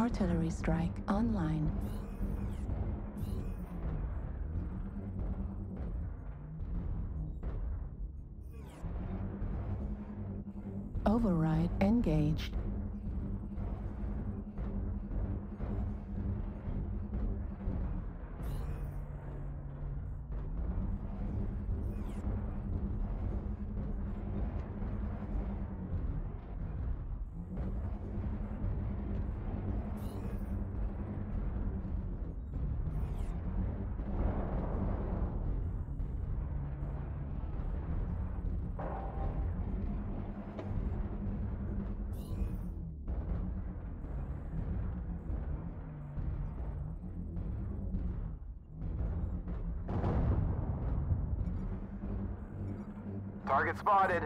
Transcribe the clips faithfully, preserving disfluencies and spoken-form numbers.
Artillery strike online. Override engaged. Target spotted.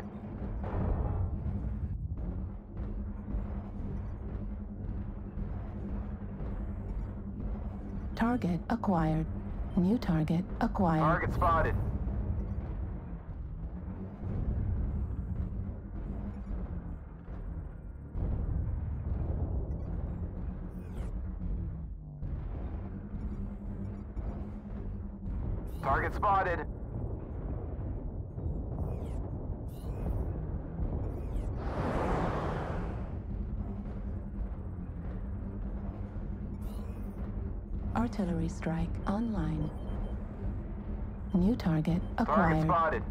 Target acquired. New target acquired. Target spotted. Target spotted. Artillery strike online. New target Target acquired. spotted.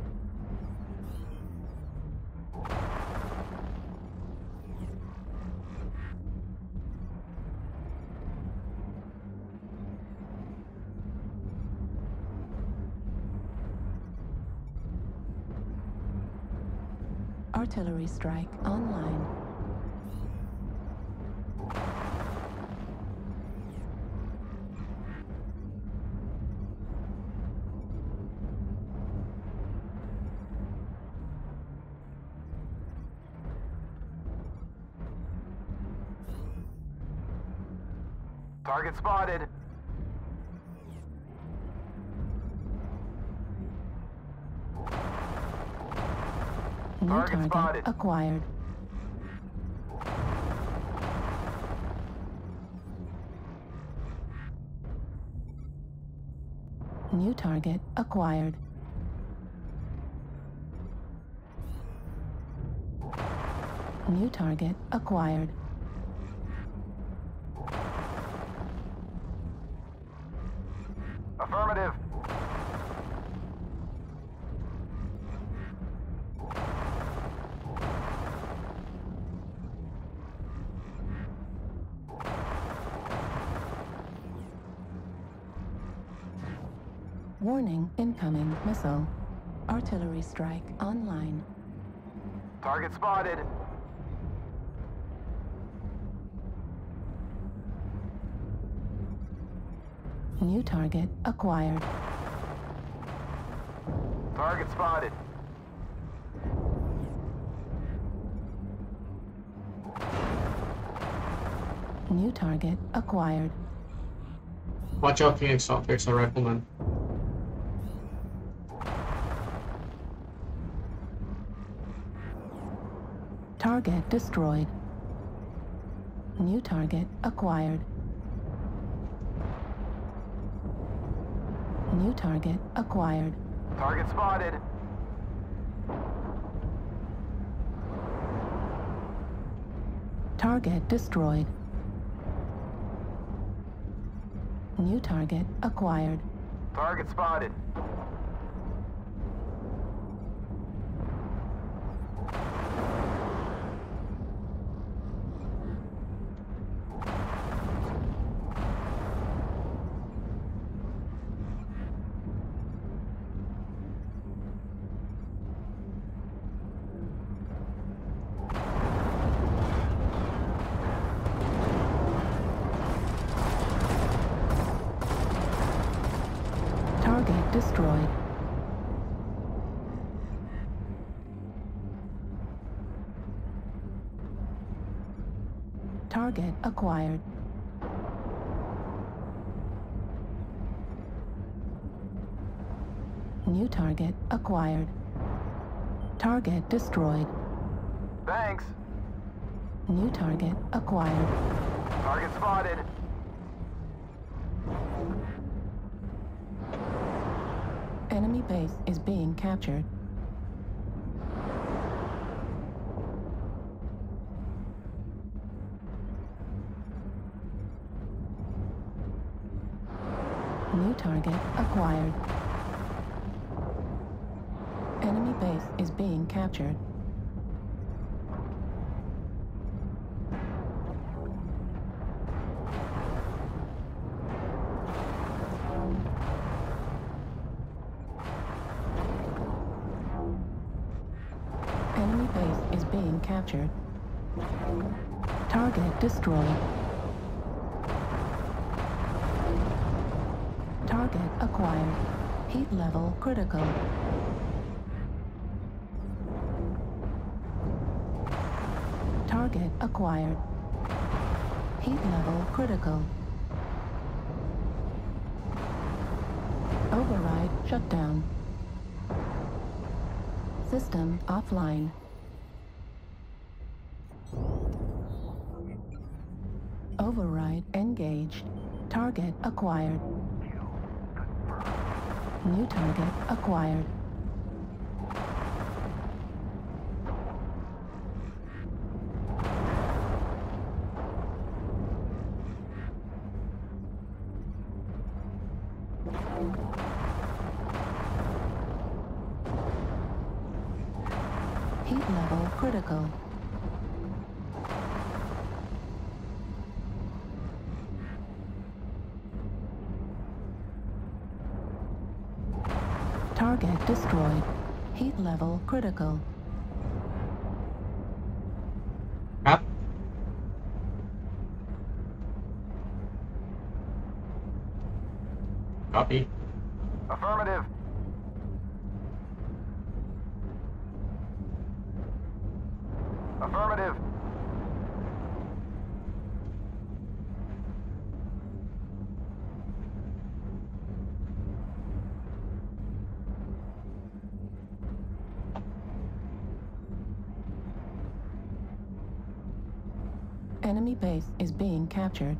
Artillery strike online. Target spotted. New Target target spotted. acquired. New target acquired. New target acquired. Affirmative. Warning, incoming missile. Artillery strike online. Target spotted. New target acquired. Target spotted. New target acquired. Watch out, Phoenix Optics, a rifleman. Target destroyed. New target acquired. New target acquired. Target spotted. Target destroyed. New target acquired. Target spotted. Target destroyed. Target acquired. New target acquired. Target destroyed. Thanks. New target acquired. Target spotted. Enemy base is being captured. New target acquired. Enemy base is being captured. Enemy base is being captured. Target destroyed. Target acquired. Heat level critical. Target acquired. Heat level critical. Override shutdown. System offline. Override engaged. Target acquired. New target acquired. Heat level critical. Target destroyed. Heat level critical. Up. Copy. Affirmative. Affirmative. Enemy base is being captured.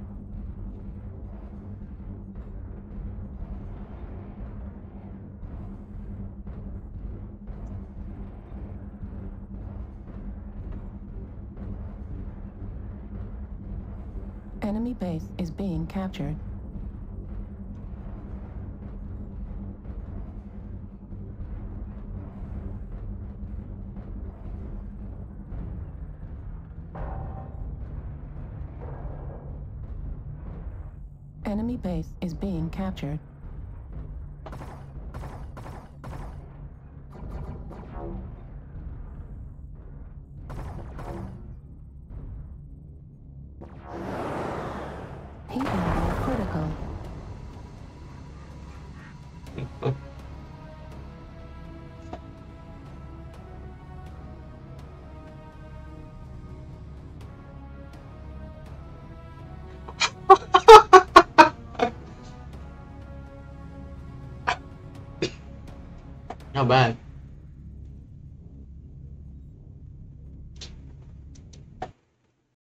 Enemy base is being captured. Enemy base is being captured. Heat level critical. Not bad.